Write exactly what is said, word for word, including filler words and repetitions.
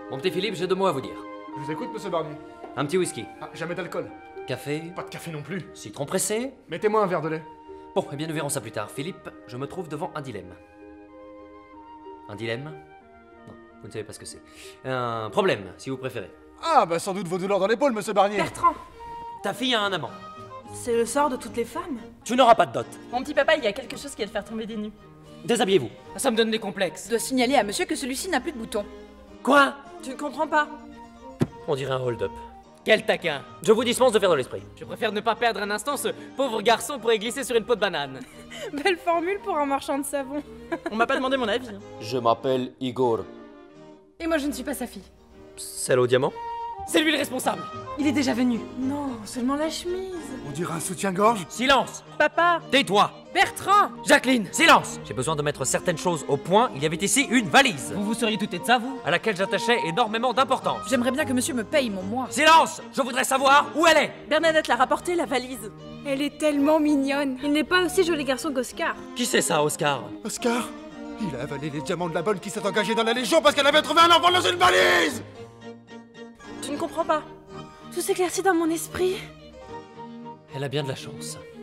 Mon petit Philippe, j'ai deux mots à vous dire. Je vous écoute, monsieur Barnier. Un petit whisky. Ah, jamais d'alcool. Café. Pas de café non plus. Citron pressé. Mettez-moi un verre de lait. Bon, eh bien nous verrons ça plus tard. Philippe, je me trouve devant un dilemme. Un dilemme? Non, vous ne savez pas ce que c'est. Un problème, si vous préférez. Ah, bah sans doute vos douleurs dans l'épaule, monsieur Barnier. Bertrand, Ta fille a un amant. c'est le sort de toutes les femmes. Tu n'auras pas de dot. Mon petit papa, il y a quelque chose qui va te faire tomber des nues. Déshabillez-vous. Ça me donne des complexes. Je dois signaler à monsieur que celui-ci n'a plus de boutons. Quoi? Tu ne comprends pas. On dirait un hold-up. Quel taquin. Je vous dispense de faire de l'esprit. Je préfère ne pas perdre un instant, ce pauvre garçon pourrait glisser sur une peau de banane. Belle formule pour un marchand de savon. On m'a pas demandé mon avis. hein. Je m'appelle Igor. Et moi je ne suis pas sa fille. Celle au diamant? C'est lui le responsable. Il est déjà venu. Non, seulement la chemise. On dirait un soutien-gorge. Silence! Papa, Tais-toi! Bertrand, Jacqueline! Silence! J'ai besoin de mettre certaines choses au point. Il y avait ici une valise, Vous vous seriez douté de ça, vous? à laquelle j'attachais énormément d'importance. J'aimerais bien que monsieur me paye mon mois. Silence! Je voudrais savoir où elle est! Bernadette l'a rapporté, la valise. Elle est tellement mignonne. Il n'est pas aussi joli garçon qu'Oscar. Qui c'est ça, Oscar? Oscar, il a avalé les diamants de la bonne qui s'est engagée dans la Légion parce qu'elle avait trouvé un enfant dans une valise. Tu ne comprends pas. Tout s'éclaircit dans mon esprit. Elle a bien de la chance.